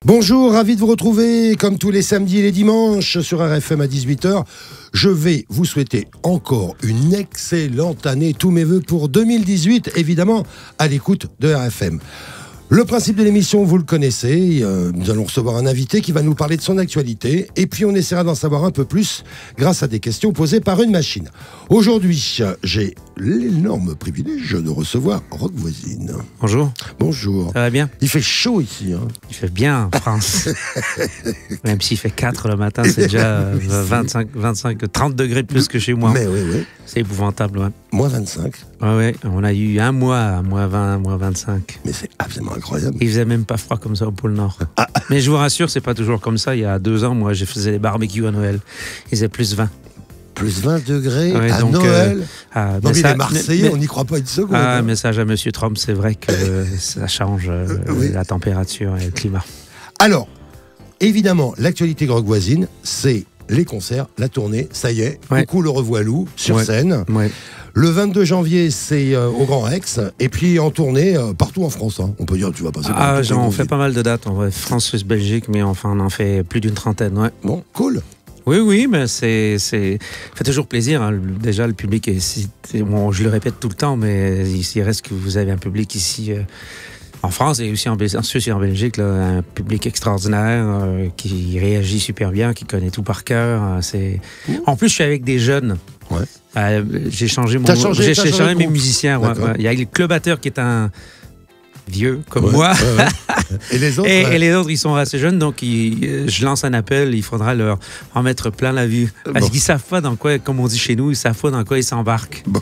Bonjour, ravi de vous retrouver comme tous les samedis et les dimanches sur RFM à 18h. Je vais vous souhaiter encore une excellente année. Tous mes voeux pour 2018, évidemment, à l'écoute de RFM. Le principe de l'émission, vous le connaissez. Nous allons recevoir un invité qui va nous parler de son actualité. Et puis, on essaiera d'en savoir un peu plus grâce à des questions posées par une machine. Aujourd'hui, j'ai l'énorme privilège de recevoir Rock Voisine. Bonjour. Bonjour. Ça va bien? Il fait chaud ici. Hein. Il fait bien en France. Même s'il fait 4 le matin, c'est déjà 25, 30 degrés de plus que chez moi. Mais oui, oui. C'est épouvantable, ouais. Moins 25. Ouais, on a eu un mois à moins 20, moins 25. Mais c'est absolument incroyable. Il faisait même pas froid comme ça au pôle Nord. Mais je vous rassure, c'est pas toujours comme ça. Il y a 2 ans, moi, je faisais des barbecues à Noël. Il faisait plus 20. Plus 20 degrés à donc, Noël. Non, mais les Marseillais, mais, on n'y croit pas une seconde. Ah, message à M. Trump, c'est vrai que ça change oui. la température et le climat. Alors, évidemment, l'actualité Rock Voisine, c'est les concerts, la tournée, ça y est, coucou le revoilou, sur scène. Ouais. Le 22 janvier, c'est au Grand Rex, et puis en tournée partout en France. Hein. On peut dire, tu vas passer par on fait pas mal de dates. On va France, Suisse, Belgique, mais enfin, on en fait plus d'une trentaine, ouais. Bon, cool. Oui, mais ça fait toujours plaisir. Hein. Déjà, le public, bon, je le répète tout le temps, mais il reste que vous avez un public ici en France et aussi en Suisse et en Belgique, là, un public extraordinaire qui réagit super bien, qui connaît tout par cœur. En plus, je suis avec des jeunes. Ouais. J'ai changé mes musiciens. Ouais. Il y a le clubateur qui est un vieux comme moi. Et les autres et les autres, ils sont assez jeunes, donc je lance un appel, il faudra leur en mettre plein la vue. Parce qu'ils savent pas dans quoi, comme on dit chez nous, ils savent pas dans quoi ils s'embarquent. Bon.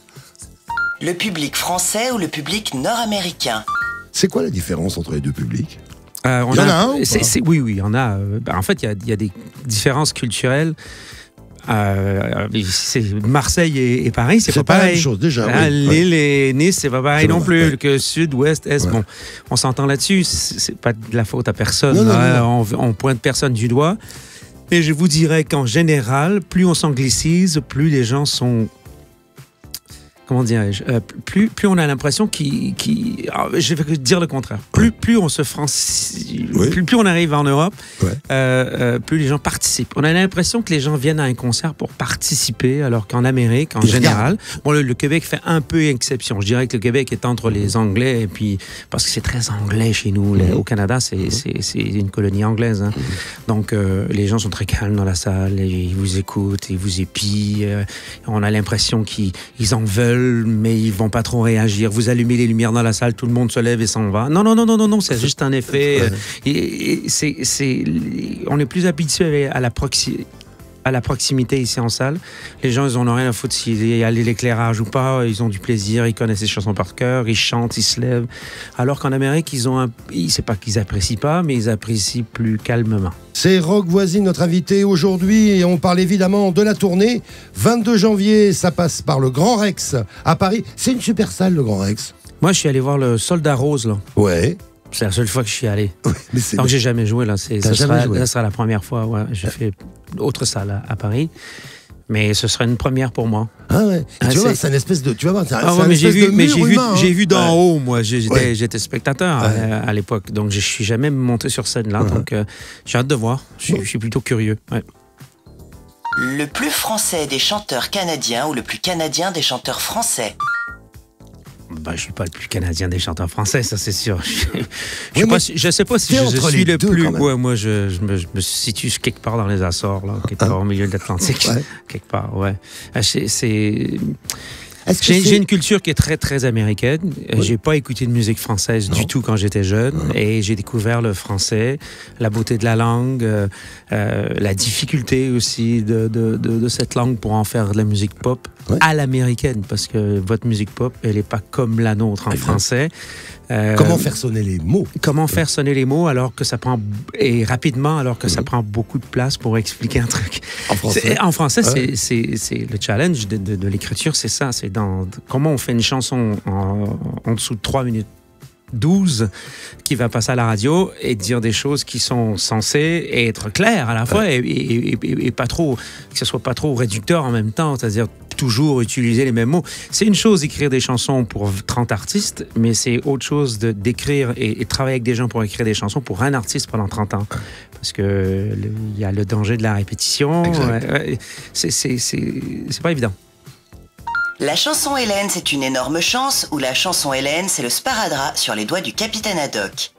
Le public français ou le public nord-américain? C'est quoi la différence entre les deux publics? Il y en a un ou pas? Oui, il y en a. En fait, il y a des différences culturelles. Marseille et Paris, c'est pas pareil. La même chose déjà. Lille et Nice, c'est pas pareil non plus. Que Sud, Ouest, Est. Bon, on s'entend là-dessus. C'est pas de la faute à personne. Non. On pointe personne du doigt. Et je vous dirais qu'en général, plus on s'anglicise, plus les gens sont. Comment dirais-je, plus on a l'impression je vais dire le contraire. Plus on se francise, plus on arrive en Europe, plus les gens participent. On a l'impression que les gens viennent à un concert pour participer, alors qu'en Amérique, en général, bon, le Québec fait un peu exception. Je dirais que le Québec est entre les Anglais, et puis parce que c'est très anglais chez nous. Au Canada, c'est une colonie anglaise. Hein. Donc, les gens sont très calmes dans la salle, ils vous écoutent, ils vous épient. On a l'impression qu'ils en veulent, mais ils vont pas trop réagir. Vous allumez les lumières dans la salle, tout le monde se lève et s'en va. Non, c'est juste un effet. On est plus habitué à la proximité ici en salle. Les gens, ils en ont rien à foutre s'il y a l'éclairage ou pas. Ils ont du plaisir, ils connaissent les chansons par cœur, ils chantent, ils se lèvent. Alors qu'en Amérique, c'est pas qu'ils apprécient pas, mais ils apprécient plus calmement. C'est Rock Voisine, notre invité aujourd'hui, et on parle évidemment de la tournée. 22 janvier, ça passe par le Grand Rex à Paris. C'est une super salle, le Grand Rex. Moi, je suis allé voir le Soldat Rose, là. Ouais. C'est la seule fois que je suis allé. Oui, mais donc, j'ai jamais joué, là. Ça sera la première fois, ouais. J'ai fait autre salle à Paris. Mais ce serait une première pour moi. Ah ouais. Tu vas voir, c'est une espèce de. Tu vas voir, j'ai vu d'en haut, moi. J'étais spectateur à l'époque. Donc, je suis jamais monté sur scène là. Donc, j'ai hâte de voir. Je suis plutôt curieux. Ouais. Le plus français des chanteurs canadiens ou le plus canadien des chanteurs français? Je ne suis pas le plus canadien des chanteurs français, ça c'est sûr. Je ne sais pas si je suis le plus. Ouais, moi, je me situe quelque part dans les Açores, là, quelque part au milieu de l'Atlantique. Quelque part, ouais. J'ai une culture qui est très, très américaine. J'ai pas écouté de musique française du tout quand j'étais jeune. Et j'ai découvert le français, la beauté de la langue, la difficulté aussi de cette langue pour en faire de la musique pop à l'américaine. Parce que votre musique pop, elle n'est pas comme la nôtre en français. Comment faire sonner les mots? Comment faire sonner les mots alors que ça prend rapidement, alors que ça prend beaucoup de place pour expliquer un truc. En français, c'est le challenge de l'écriture, c'est ça. C'est comment on fait une chanson en dessous de 3 minutes 12 qui va passer à la radio et dire des choses qui sont censées être claires à la fois et pas trop, que ce soit pas trop réducteur en même temps, c'est-à-dire toujours utiliser les mêmes mots. C'est une chose d'écrire des chansons pour 30 artistes, mais c'est autre chose d'écrire et travailler avec des gens pour écrire des chansons pour un artiste pendant 30 ans. Parce que il y a le danger de la répétition. C'est pas évident. La chanson Hélène, c'est une énorme chance, ou la chanson Hélène, c'est le sparadrap sur les doigts du capitaine Haddock.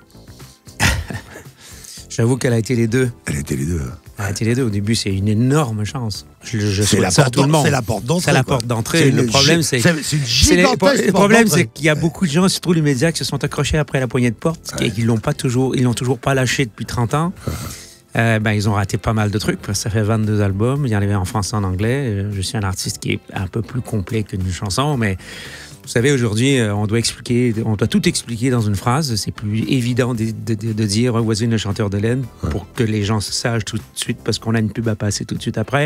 J'avoue qu'elle a été les deux. Elle a été les deux. Elle a été les deux. Au début, c'est une énorme chance. Je souhaite ça à tout le monde. C'est la porte d'entrée. C'est la porte d'entrée. Le problème, c'est le problème, c'est qu'il y a beaucoup de gens, surtout les médias, qui se sont accrochés après la poignée de porte, qu'ils l'ont toujours pas lâché depuis 30 ans. Ils ont raté pas mal de trucs. Ça fait 22 albums. Il y en avait en français, en anglais. Je suis un artiste qui est un peu plus complet qu'une chanson, mais vous savez, aujourd'hui, on doit tout expliquer dans une phrase. C'est plus évident de dire voici le chanteur d'Hélène pour que les gens sachent tout de suite parce qu'on a une pub à passer tout de suite après.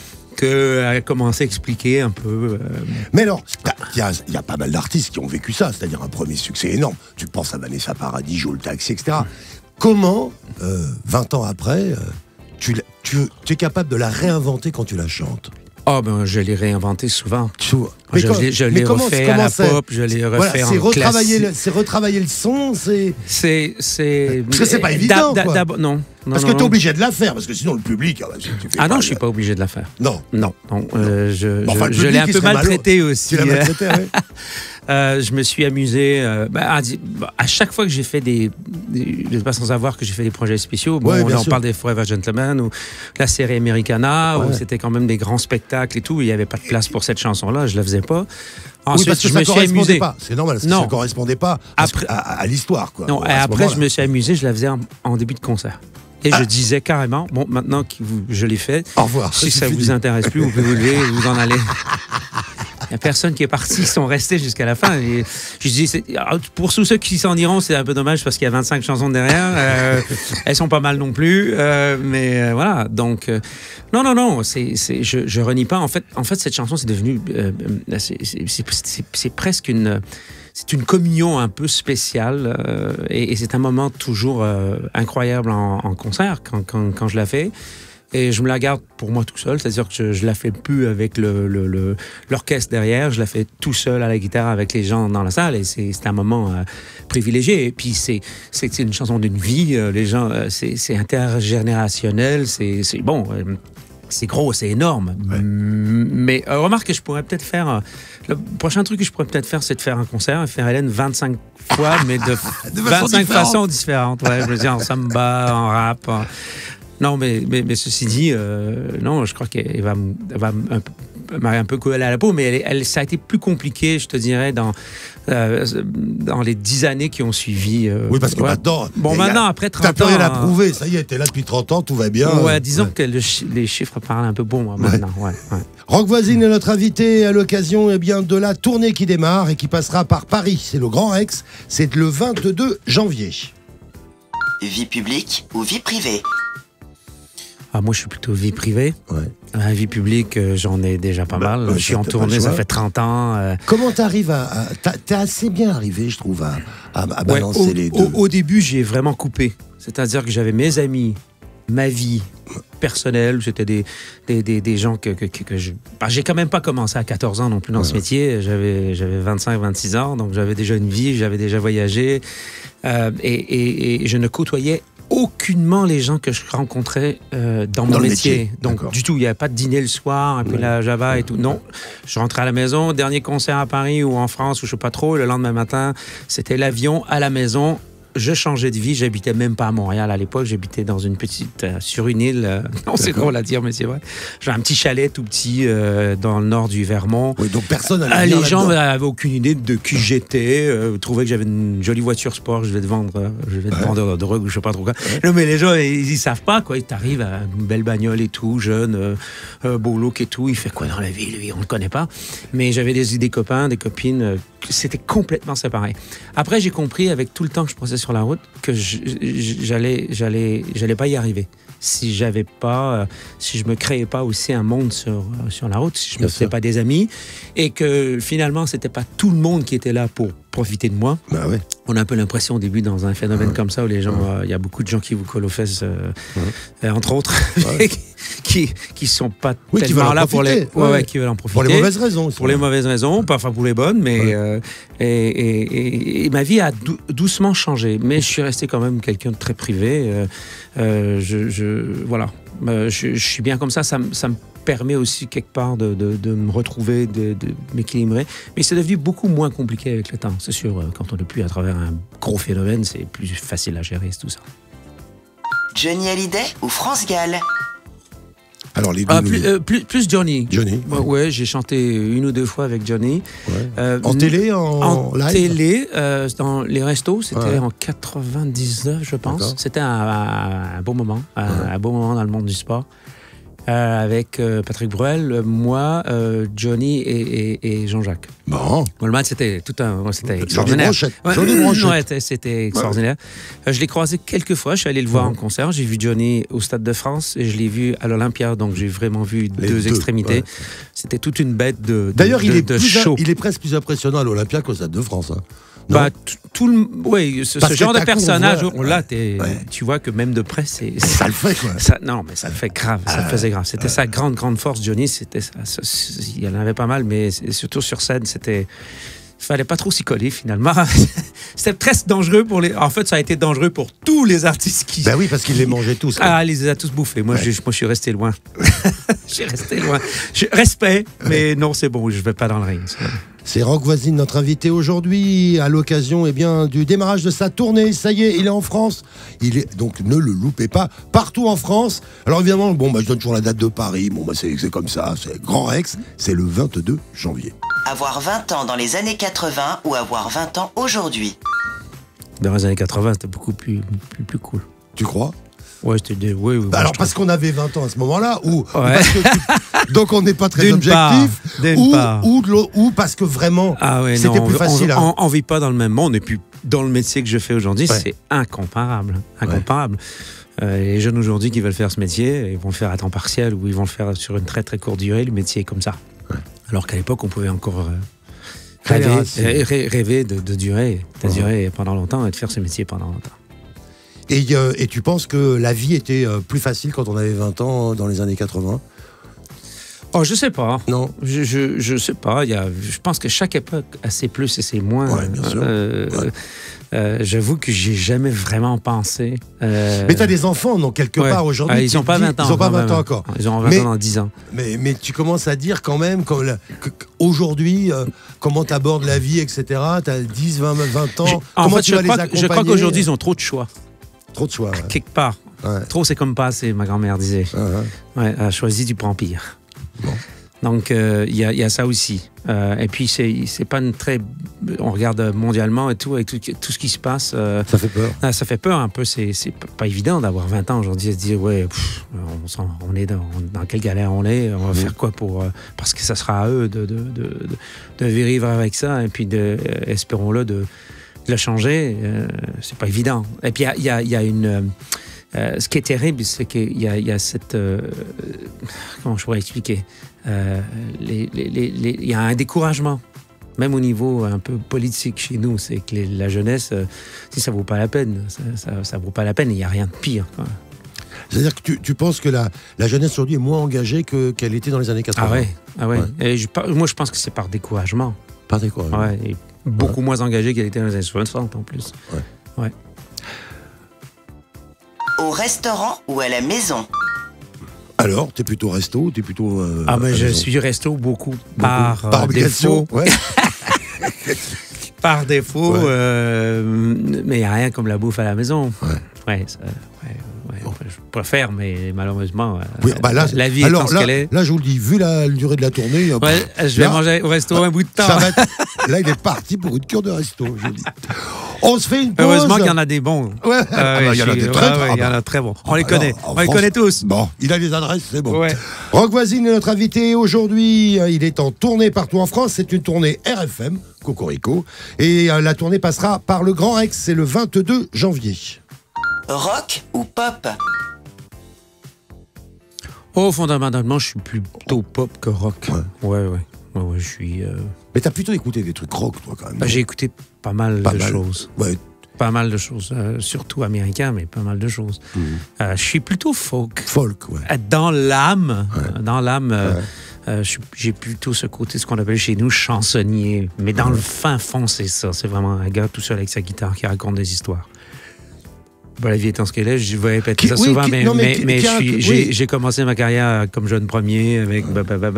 À commencer à expliquer un peu. Mais alors, il y a pas mal d'artistes qui ont vécu ça, c'est-à-dire un premier succès énorme. Tu penses à Vanessa Paradis, Joe le Taxi, etc. Comment, 20 ans après, tu es capable de la réinventer quand tu la chantes? Je l'ai réinventé souvent. Mais je l'ai refait à la pop, je l'ai refait en classique. C'est retravailler le son, Parce que c'est pas évident, quoi. Non. Parce que t'es obligé de la faire, parce que sinon le public... non, je suis pas obligé de la faire. Non. Je l'ai un peu maltraité aussi. Tu l'as maltraité, oui. Je me suis amusé à chaque fois que j'ai fait je pas sans savoir que j'ai fait des projets spéciaux. On parle des Forever Gentlemen ou la série Americana où c'était quand même des grands spectacles et tout. Il n'y avait pas de place pour cette chanson-là, je la faisais pas. Ensuite, parce que je ça me suis amusé. C'est normal, parce que ça correspondait pas à l'histoire, quoi. Non, après je me suis amusé, je la faisais en début de concert. Et je disais carrément, maintenant que je l'ai fait, au revoir. Si ça vous intéresse plus, vous pouvez vous lever et vous en aller. Il n'y a personne qui est parti, ils sont restés jusqu'à la fin. Et je dis, pour tous ceux qui s'en iront, c'est un peu dommage parce qu'il y a 25 chansons derrière. Elles sont pas mal non plus. Mais voilà, donc... non, je renie pas. En fait, cette chanson, c'est devenu... c'est presque une... C'est une communion un peu spéciale et c'est un moment toujours incroyable en concert quand je la fais. Et je me la garde pour moi tout seul, c'est-à-dire que je la fais plus avec l'orchestre derrière, je la fais tout seul à la guitare avec les gens dans la salle et c'est un moment privilégié. Et puis c'est une chanson d'une vie, les gens, c'est intergénérationnel, c'est bon. C'est gros, c'est énorme. Ouais. Mais remarque que je pourrais peut-être faire... le prochain truc que je pourrais peut-être faire, c'est de faire un concert et faire Hélène 25 fois, mais de 25 façons différentes. Ouais, je veux dire, en samba, en rap. Non, mais ceci dit, non, je crois qu'elle va un peu coller à la peau, mais ça a été plus compliqué, je te dirais, dans les 10 années qui ont suivi. Oui, parce que maintenant... maintenant, après 30 ans... T'as plus rien à prouver, ça y est, t'es là depuis 30 ans, tout va bien. Ouais, disons que les chiffres parlent un peu bon, maintenant. Ouais. Rock Voisine est notre invité à l'occasion de la tournée qui démarre et qui passera par Paris. C'est le Grand Rex, c'est le 22 janvier. Vie publique ou vie privée? Moi, je suis plutôt vie privée. Ouais. Vie publique, j'en ai déjà pas mal. Je suis en tournée, ça fait 30 ans. Comment t'arrives t'es assez bien arrivé, je trouve, à balancer les deux. Au début, j'ai vraiment coupé. C'est-à-dire que j'avais mes amis, ma vie personnelle. C'était des gens que je... j'ai quand même pas commencé à 14 ans non plus dans ce métier. J'avais 25, 26 ans, donc j'avais déjà une vie, j'avais déjà voyagé. Et je ne côtoyais aucunement les gens que je rencontrais dans mon métier. Donc, du tout, il n'y avait pas de dîner le soir, et puis la Java et tout. Non, je rentrais à la maison, dernier concert à Paris ou en France, ou je ne sais pas trop, le lendemain matin, c'était l'avion à la maison. Je changeais de vie, j'habitais même pas à Montréal à l'époque, j'habitais dans une petite, sur une île, non c'est drôle à dire mais c'est vrai, j'avais un petit chalet tout petit dans le nord du Vermont. Oui, donc personne n'allait les gens n'avaient aucune idée de qui j'étais, trouvaient que j'avais une jolie voiture sport, je vais te vendre de drogue ou je sais pas trop quoi. Non mais les gens ils savent pas quoi, ils t'arrivent à une belle bagnole et tout, jeune, beau look et tout, il fait quoi dans la vie lui, on le connaît pas. Mais j'avais des copains, des copines, c'était complètement séparé. Après j'ai compris avec tout le temps que je passais sur la route que j'allais pas y arriver si je me créais pas aussi un monde sur la route, si je me faisais pas des amis et que finalement c'était pas tout le monde qui était là pour profiter de moi. Bah ouais. On a un peu l'impression au début dans un phénomène comme ça où les gens, il y a beaucoup de gens qui vous collent aux fesses, entre autres, qui sont pas tellement là pour les, qui veulent en profiter. Pour les mauvaises raisons. Pour les mauvaises raisons, parfois pour les bonnes, mais et ma vie a doucement changé, mais je suis resté quand même quelqu'un de très privé. Voilà, je suis bien comme ça me permet aussi quelque part de me retrouver, de m'équilibrer. Mais c'est devenu beaucoup moins compliqué avec le temps. C'est sûr, quand on est plus à travers un gros phénomène, c'est plus facile à gérer tout ça. Johnny Hallyday ou France Gall? Alors les deux. Plus Johnny. Johnny. Ouais, j'ai chanté une ou deux fois avec Johnny. Ouais. En télé, en live? Télé, dans les restos, c'était en 99, je pense. D'accord. C'était un beau moment, un beau moment dans le monde du sport. Avec Patrick Bruel, moi, Johnny et Jean-Jacques. Bon. Le match, c'était extraordinaire. C'était extraordinaire. Je l'ai croisé quelques fois. Je suis allé le voir en concert. J'ai vu Johnny au Stade de France et je l'ai vu à l'Olympia. Donc, j'ai vraiment vu deux extrémités. Ouais. C'était toute une bête de D'ailleurs, show. Il est presque plus impressionnant à l'Olympia qu'au Stade de France. Hein. Bah, ce genre de personnage, tu vois que même de près, ça le fait, quoi. Non, mais ça le fait grave. Ça le faisait grave. C'était sa grande force, Johnny. Il y en avait pas mal, mais surtout sur scène, il fallait pas trop s'y coller, finalement. C'était presque dangereux En fait, ça a été dangereux pour tous les artistes qui... Ben oui, parce qu'ils les mangeaient tous. Il les a tous bouffés. Moi, je suis resté loin. Respect, mais non, c'est bon, je vais pas dans le ring. C'est Roch Voisine, notre invité aujourd'hui, à l'occasion du démarrage de sa tournée. Ça y est, il est en France. Donc ne le loupez pas, partout en France. Alors évidemment, je donne toujours la date de Paris. C'est comme ça, c'est Grand Rex, c'est le 22 janvier. Avoir 20 ans dans les années 80 ou avoir 20 ans aujourd'hui? Dans les années 80, c'était beaucoup plus cool. Tu crois? Ouais, alors, parce qu'on avait 20 ans à ce moment-là, donc on n'est pas très objectif, ou parce que vraiment, c'était plus facile. On vit pas dans le même monde, et puis dans le métier que je fais aujourd'hui, c'est incomparable. Les jeunes aujourd'hui qui veulent faire ce métier, ils vont le faire à temps partiel, ou ils vont le faire sur une très très courte durée, le métier est comme ça. Ouais. Alors qu'à l'époque, on pouvait encore rêver de durer pendant longtemps et de faire ce métier pendant longtemps. Et tu penses que la vie était plus facile quand on avait 20 ans dans les années 80 ? Oh, je sais pas. Non. Je sais pas. Je pense que chaque époque a ses plus et ses moins. Ouais, bien sûr. J'avoue que j'ai jamais vraiment pensé. Mais tu as des enfants, donc quelque part aujourd'hui. Ils n'ont pas 20 ans. Ils n'ont pas 20 ans encore. Ils ont 20 ans dans 10 ans. Mais tu commences à dire quand même qu'aujourd'hui, comment tu abordes la vie, etc. Tu as 10, 20 ans. Comment tu vas les accompagner ? Je crois qu'aujourd'hui, ils ont trop de choix. Trop de choix. Ouais. Quelque part. Ouais. Trop, c'est comme pas assez, ma grand-mère disait. Choisis, tu prends pire. Bon. Donc, il y a ça aussi. Et puis, c'est pas une très... On regarde mondialement et tout, avec tout ce qui se passe. Ça fait peur. Ça fait peur un peu. C'est pas évident d'avoir 20 ans aujourd'hui et se dire, on est dans quelle galère on est, on va faire quoi pour... parce que ça sera à eux de vivre avec ça, et puis espérons-le, de le changer. C'est pas évident. Et puis, il y a une... ce qui est terrible, c'est qu'il y a cette... comment je pourrais expliquer ? Il y a un découragement, même au niveau un peu politique chez nous. C'est que la jeunesse, si ça vaut pas la peine, ça vaut pas la peine. Il n'y a rien de pire, quoi. C'est-à-dire que tu penses que la jeunesse aujourd'hui est moins engagée qu'elle était dans les années 80 ? Ah ouais. Et moi, je pense que c'est par découragement. Par découragement. Ouais, et beaucoup moins engagée qu'elle était dans les années 60 en plus. Ouais. Au restaurant ou à la maison ? Alors, t'es plutôt resto, t'es plutôt... je suis resto beaucoup. Par défaut. Ouais. Par défaut, mais il n'y a rien comme la bouffe à la maison. Je préfère, mais malheureusement, la vie étant ce qu'elle est. Là, je vous le dis, vu la durée de la tournée... je vais manger au resto un bout de temps. Là, il est parti pour une cure de resto, je vous dis. On se fait une pause. Heureusement qu'il y en a des bons. Il y en a des il y en a très bons. On les connaît. On les connaît tous. Bon, il a les adresses, c'est bon. Ouais. Roch Voisine est notre invité aujourd'hui. Il est en tournée partout en France. C'est une tournée RFM, Cocorico. Et la tournée passera par le Grand Rex. C'est le 22 janvier. Rock ou pop ? Fondamentalement, je suis plutôt pop que rock. Ouais. ouais, je suis... Mais t'as plutôt écouté des trucs rock, toi, quand même. J'ai écouté pas mal de choses. Ouais. Pas mal de choses, surtout américain, mais pas mal de choses. Je suis plutôt folk. Folk, ouais. Dans l'âme, j'ai plutôt ce côté, ce qu'on appelle chez nous, chansonnier. Mais dans le fin fond, c'est ça. C'est vraiment un gars tout seul avec sa guitare qui raconte des histoires. Bon, la vie étant ce qu'elle est, je vais répéter ça souvent, mais j'ai commencé ma carrière comme jeune premier avec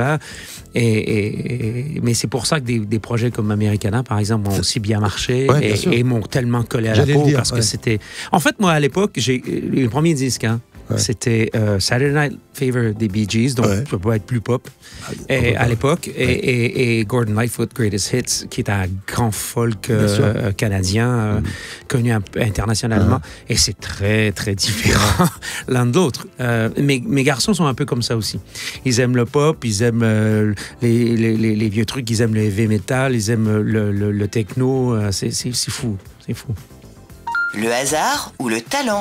mais c'est pour ça que des projets comme Americana, par exemple, ont aussi bien marché et m'ont tellement collé à la peau parce que c'était... En fait, moi, à l'époque, j'ai le premier disque, c'était Saturday Night Fever des Bee Gees, donc ça peut pas être plus pop à l'époque, et Gordon Lightfoot, Greatest Hits, qui est un grand folk canadien connu internationalement, et c'est très, très différent l'un de l'autre. Mes garçons sont un peu comme ça aussi. Ils aiment le pop, ils aiment les vieux trucs, ils aiment le heavy metal, ils aiment le techno, c'est fou, c'est fou. Le hasard ou le talent?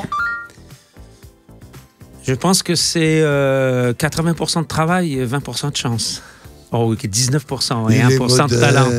Je pense que c'est 80% de travail et 20% de chance. Oh, 19% et 1% de talent.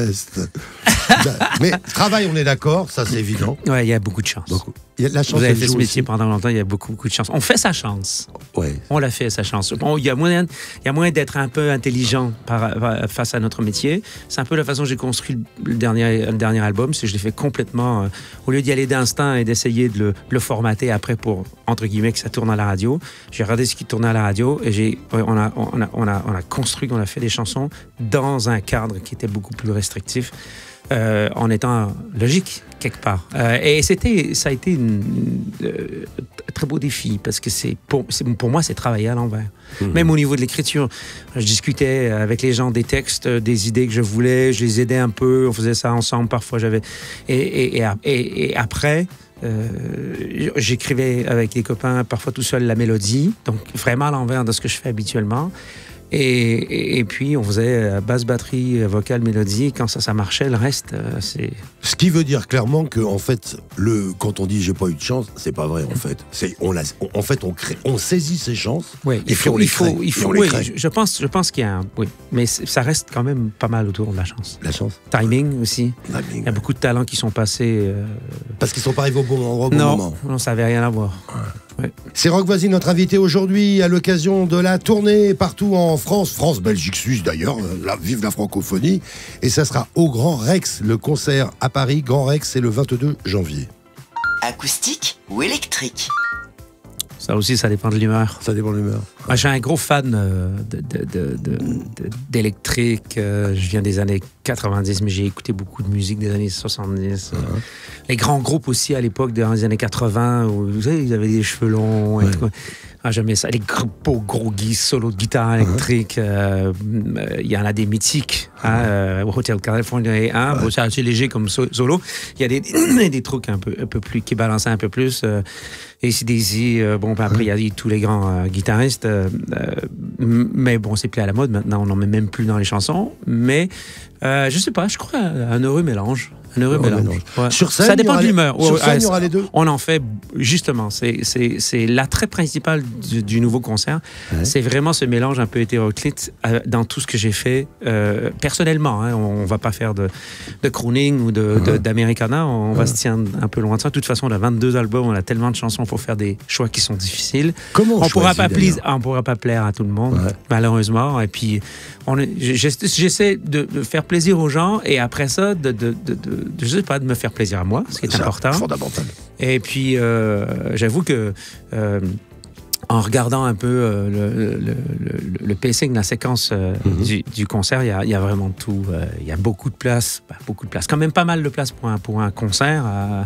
Mais travail, on est d'accord, ça c'est évident. Ouais, il y a beaucoup de chance. Donc, la chance, vous avez fait ce métier pendant longtemps, il y a beaucoup de chance. On fait sa chance. Ouais. On l'a fait, sa chance. Bon, il y a moyen d'être un peu intelligent face à notre métier. C'est un peu la façon dont j'ai construit le dernier album. Je l'ai fait complètement... au lieu d'y aller d'instinct et d'essayer de le formater après pour, entre guillemets, que ça tourne à la radio, j'ai regardé ce qui tournait à la radio et on a construit, on a fait des chansons dans un cadre qui était beaucoup plus restrictif. En étant logique quelque part. Et ça a été un très beau défi parce que pour moi, c'est travailler à l'envers. Même au niveau de l'écriture, je discutais avec les gens des textes, des idées que je voulais, je les aidais un peu, on faisait ça ensemble, parfois j'avais... Et après... j'écrivais avec les copains, parfois tout seul, la mélodie, donc vraiment à l'envers de ce que je fais habituellement. Et puis, on faisait basse, batterie, vocale, mélodie. Quand ça marchait, le reste, c'est... Ce qui veut dire clairement que, en fait, quand on dit « j'ai pas eu de chance », c'est pas vrai, en fait. On saisit ses chances. Oui, il faut. Je pense qu'il y a un... Oui, mais ça reste quand même pas mal autour de la chance. La chance. Timing aussi. Il y a beaucoup de talents qui sont passés... Parce qu'ils sont pas arrivés au bon endroit, au bon moment. Non, ça n'avait rien à voir. Ouais. C'est Rock Voisine, notre invité aujourd'hui, à l'occasion de la tournée partout en France, Belgique, Suisse d'ailleurs, vive la francophonie. Et ça sera au Grand Rex, le concert à Paris. Grand Rex, c'est le 22 janvier. Acoustique ou électrique? Ça aussi, ça dépend de l'humeur. Ça dépend de l'humeur. Moi, je suis un gros fan d'électrique. Je viens des années 90, mais j'ai écouté beaucoup de musique des années 70. Les grands groupes aussi, à l'époque, dans les années 80, où vous savez, ils avaient des cheveux longs. Et tout. J'aimais ça. Les gros solos de guitare électrique. Il y en a des mythiques. Hotel California, bon, c'est assez léger comme solo. Il y a des trucs un peu plus qui balançaient un peu plus. AC/DC, après il y a tous les grands guitaristes, mais bon, c'est plus à la mode maintenant, on n'en met même plus dans les chansons, mais je sais pas, je crois un heureux mélange. Un heureux mélange. Ouais. Sur scène, ça dépend de l'humeur. Sur scène, il y aura les deux. On en fait, justement, c'est l'attrait principal du nouveau concert. C'est vraiment ce mélange un peu hétéroclite dans tout ce que j'ai fait personnellement. On va pas faire de crooning ou d'Americana, on va se tenir un peu loin de ça. De toute façon, on a 22 albums, on a tellement de chansons pour faire des choix qui sont difficiles. Comment on pourra pas plaire à tout le monde, malheureusement. Et puis, j'essaie de faire plaisir aux gens et après ça, je sais pas, de me faire plaisir à moi, ce qui est important. Fondamental. Et puis, j'avoue que en regardant un peu le pacing, la séquence du concert, il y a vraiment tout. Il y a beaucoup de place. Quand même pas mal de place pour un concert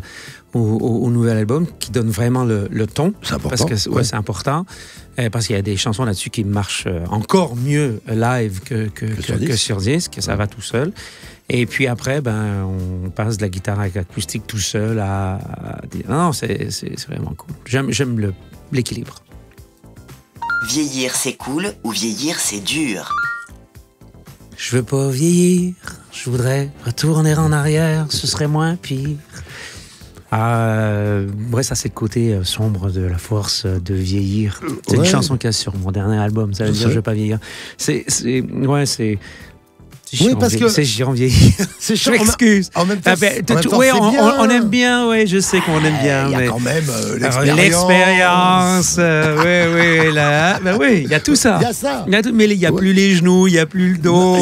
au nouvel album qui donne vraiment le ton. C'est important. Parce que c'est important. Parce qu'il y a des chansons là-dessus qui marchent encore mieux live que sur disque. Ça va tout seul. Et puis après, on passe de la guitare acoustique tout seul à non, c'est vraiment cool. J'aime l'équilibre. Vieillir, c'est cool ou vieillir, c'est dur? Je veux pas vieillir, je voudrais retourner en arrière, ce serait moins pire. Ça c'est le côté sombre de la force de vieillir. C'est une chanson qu'il y a sur mon dernier album, ça veut dire je veux pas vieillir. Oui, parce que c'est janvier. C'est Je m'excuse. En même temps, Oui, on aime bien, oui, je sais qu'on aime bien. Il y a mais... quand même l'expérience. Oui, là, ben oui, il y a tout ça. Il y a ça. Mais il n'y a plus les genoux, il n'y a plus le dos.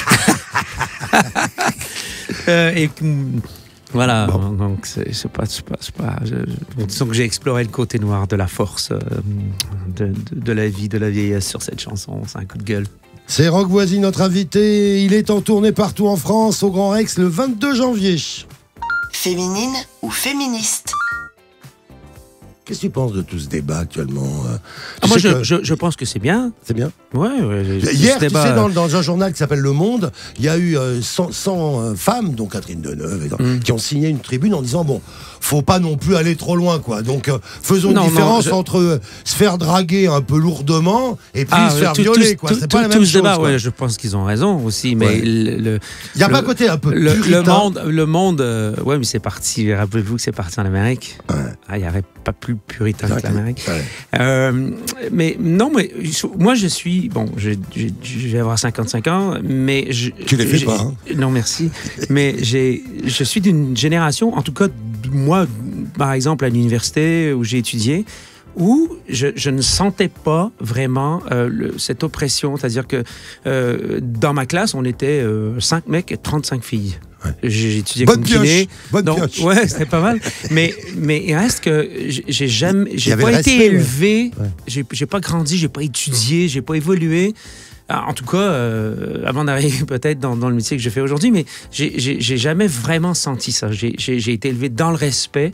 Et voilà, bon. Donc c'est pas disons que j'ai exploré le côté noir de la force de la vie, de la vieillesse sur cette chanson. C'est un coup de gueule. C'est Rock Voisine, notre invité. Il est en tournée partout en France, au Grand Rex, le 22 janvier. Féminine ou féministe? Qu'est-ce que tu penses de tout ce débat actuellement? Moi, je pense que c'est bien. C'est bien. Ouais. Hier, tu sais, dans un journal qui s'appelle Le Monde, il y a eu 100 femmes, dont Catherine Deneuve, qui ont signé une tribune en disant, bon, faut pas non plus aller trop loin, quoi. Donc, faisons une différence entre se faire draguer un peu lourdement et puis se faire violer, quoi. C'est pas la même chose. Débat, ouais, je pense qu'ils ont raison aussi, mais il y a pas un côté un peu le monde, ouais, mais c'est parti. Rappelez-vous que c'est parti en Amérique. Il n'y aurait pas plus puritain que l'Amérique. Mais non, mais moi je suis je vais avoir 55 ans, mais tu les fais pas. Hein. Non, merci. Mais je suis d'une génération, en tout cas moi, par exemple à l'université où j'ai étudié, où je ne sentais pas vraiment cette oppression, c'est-à-dire que dans ma classe on était 5 mecs et 35 filles. Ouais. J'ai étudié comme kiné. Bonne pioche. Ouais, c'était pas mal. Mais il reste que j'ai pas été élevé, j'ai pas grandi, j'ai pas étudié, j'ai pas évolué. En tout cas, avant d'arriver peut-être dans le métier que je fais aujourd'hui, mais j'ai jamais vraiment senti ça. J'ai été élevé dans le respect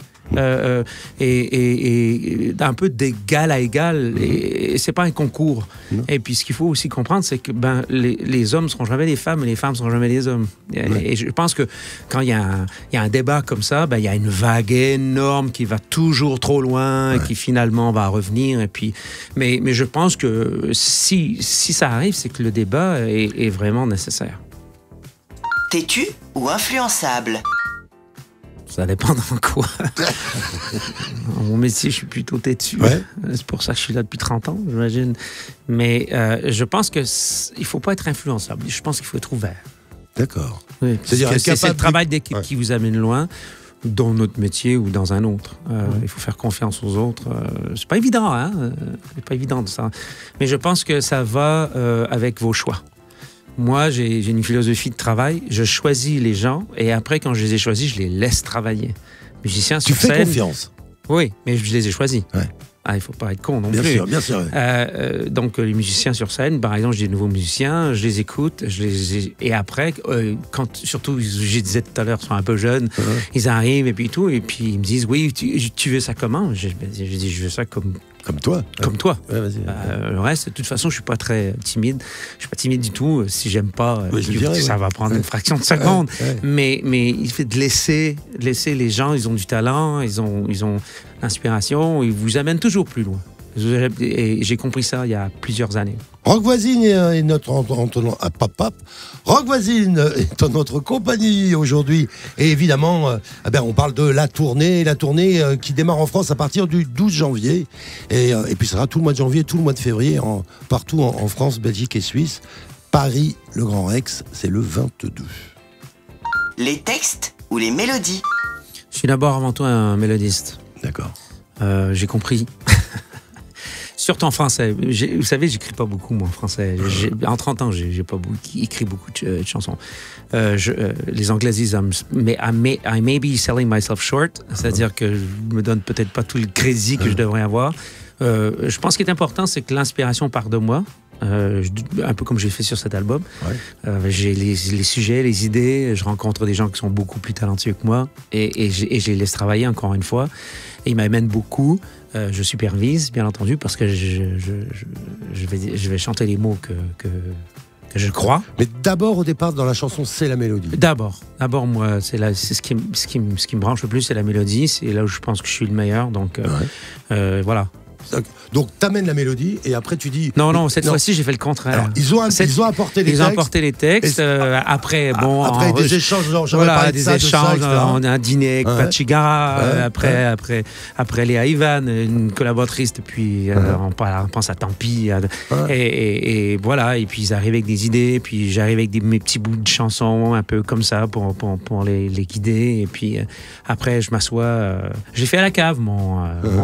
et un peu d'égal à égal. Et c'est pas un concours. Non. Et puis ce qu'il faut aussi comprendre, c'est que les hommes seront jamais les femmes et les femmes seront jamais les hommes. Et je pense que quand il y a un débat comme ça, il y a une vague énorme qui va toujours trop loin et qui finalement va revenir. Et puis, mais je pense que si ça arrive, c'est que le débat est vraiment nécessaire. Têtu ou influençable? Ça dépend dans quoi. Dans mon métier, je suis plutôt têtu. Ouais. C'est pour ça que je suis là depuis 30 ans, j'imagine. Mais je pense qu'il ne faut pas être influençable. Je pense qu'il faut être ouvert. D'accord. Oui, c'est le travail d'équipe qui vous amène loin, dans notre métier ou dans un autre. Il faut faire confiance aux autres. C'est pas évident, hein? C'est pas évident de ça. Mais je pense que ça va avec vos choix. Moi, j'ai une philosophie de travail. Je choisis les gens et après, quand je les ai choisis, je les laisse travailler. Musiciens sur scène. Tu fais confiance. Oui, mais je les ai choisis. Ouais. Il ne faut pas être con non plus. Bien sûr. Donc, les musiciens sur scène, par exemple, j'ai des nouveaux musiciens, je les écoute, et après, surtout, je disais tout à l'heure, ils sont un peu jeunes, ils arrivent et puis tout, et puis ils me disent, oui, tu veux ça comment? Je dis, je veux ça comme toi. Comme toi. Ouais, vas-y. Le reste, de toute façon, je suis pas très timide. Je suis pas timide du tout. Si j'aime pas, ça va prendre une fraction de seconde. Mais il fait de laisser les gens. Ils ont du talent, ils ont l'inspiration. Ils vous amènent toujours plus loin. Et j'ai compris ça il y a plusieurs années. Rock Voisine est notre Rock Voisine est en notre compagnie aujourd'hui. Et évidemment, on parle de la tournée qui démarre en France à partir du 12 janvier. Et puis ça sera tout le mois de janvier, tout le mois de février, partout en France, Belgique et Suisse. Paris, le Grand Rex, c'est le 22. Les textes ou les mélodies? Je suis d'abord avant tout un mélodiste. D'accord. J'ai compris. Surtout en français. Vous savez, j'écris pas beaucoup, moi, en français. En 30 ans, j'ai pas écrit beaucoup de chansons. Les Anglais disent I may be selling myself short, c'est-à-dire que je me donne peut-être pas tout le crédit que je devrais avoir. Je pense qu'il est important, c'est que l'inspiration part de moi. Un peu comme j'ai fait sur cet album. J'ai les sujets, les idées, je rencontre des gens qui sont beaucoup plus talentueux que moi et je les laisse travailler encore une fois. Et ils m'amènent beaucoup. Je supervise, bien entendu, parce que je vais chanter les mots que je crois. Mais d'abord, au départ, dans la chanson, c'est la mélodie. D'abord, moi, c'est ce qui me branche le plus, c'est la mélodie. C'est là où je pense que je suis le meilleur. Donc, voilà. Donc, t'amènes la mélodie et après tu dis... Non, cette fois-ci, j'ai fait le contraire. Alors, ils ont apporté les textes. Ils ont apporté les textes. Après, des échanges, genre, des échanges, on a un dîner avec Pachigara. Après Léa Ivan, une collaboratrice depuis, on pense à Tampi. Et voilà, et puis ils arrivent avec des idées, puis j'arrive avec mes petits bouts de chansons, un peu comme ça, pour les guider. Et puis après, je m'assois. J'ai fait à la cave mon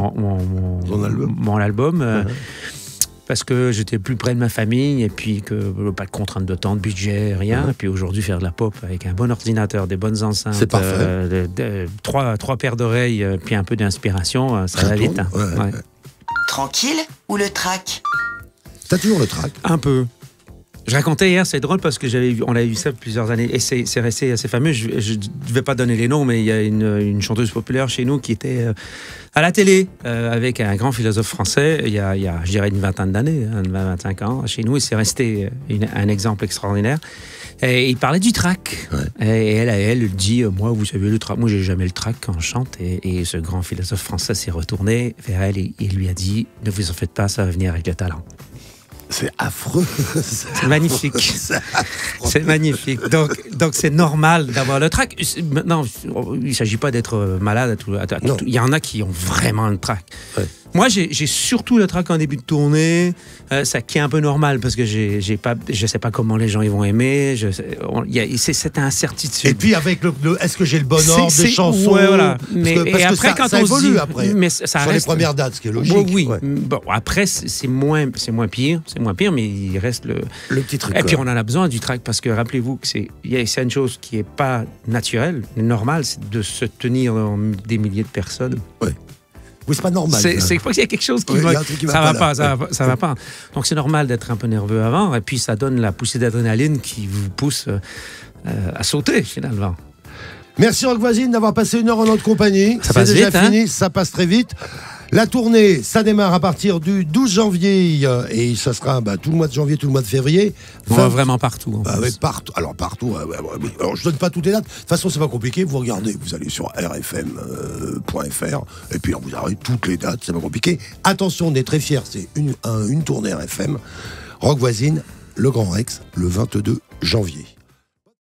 album. Parce que j'étais plus près de ma famille et puis que pas de contrainte de temps, de budget, rien. Et puis aujourd'hui, faire de la pop avec un bon ordinateur, des bonnes enceintes, c'est parfait. Trois paires d'oreilles, puis un peu d'inspiration, ça va vite. Ouais. Tranquille ou le track? T'as toujours le track? Un peu. Je racontais hier, c'est drôle parce que on avait vu ça plusieurs années et c'est resté assez fameux. Je ne vais pas donner les noms, mais il y a une chanteuse populaire chez nous qui était à la télé avec un grand philosophe français il y a je dirais, une vingtaine d'années, 25 ans chez nous, et c'est resté un exemple extraordinaire. Et il parlait du track. Ouais. Et elle dit, moi, vous savez, le track, moi, j'ai jamais le track quand je chante. Et ce grand philosophe français s'est retourné vers elle et lui a dit, ne vous en faites pas, ça va venir avec le talent. C'est affreux. C'est magnifique. C'est magnifique. Donc c'est normal d'avoir le trac. Maintenant, il ne s'agit pas d'être malade. Il y en a qui ont vraiment le trac. Ouais. Moi, j'ai surtout le trac en début de tournée, ça qui est un peu normal parce que je sais pas comment les gens ils vont aimer. C'est cette incertitude. Et puis avec est-ce que j'ai le bon ordre des chansons? Ouais, voilà. Parce que quand ça évolue après. Mais ça sur reste, les premières dates, ce qui est logique. Oui. Ouais. Bon, après c'est moins pire, mais il reste le petit truc. Et puis on en a besoin du trac parce que rappelez-vous que c'est une chose qui est pas naturelle, normale, c'est de se tenir dans des milliers de personnes. Ouais. Oui, c'est pas normal. C'est pas qu'il y a quelque chose qui ça va pas. Donc c'est normal d'être un peu nerveux avant, et puis ça donne la poussée d'adrénaline qui vous pousse à sauter finalement. Merci Rock Voisine d'avoir passé 1 heure en notre compagnie. C'est déjà vite, fini, ça passe très vite. La tournée, ça démarre à partir du 12 janvier et ça sera tout le mois de janvier, tout le mois de février. Vraiment partout. Partout. Alors partout. Alors je donne pas toutes les dates. De toute façon, c'est pas compliqué. Vous regardez, vous allez sur rfm.fr et puis vous aurez toutes les dates. C'est pas compliqué. Attention, on est très fiers. C'est une tournée RFM. Rock Voisine, le Grand Rex, le 22 janvier.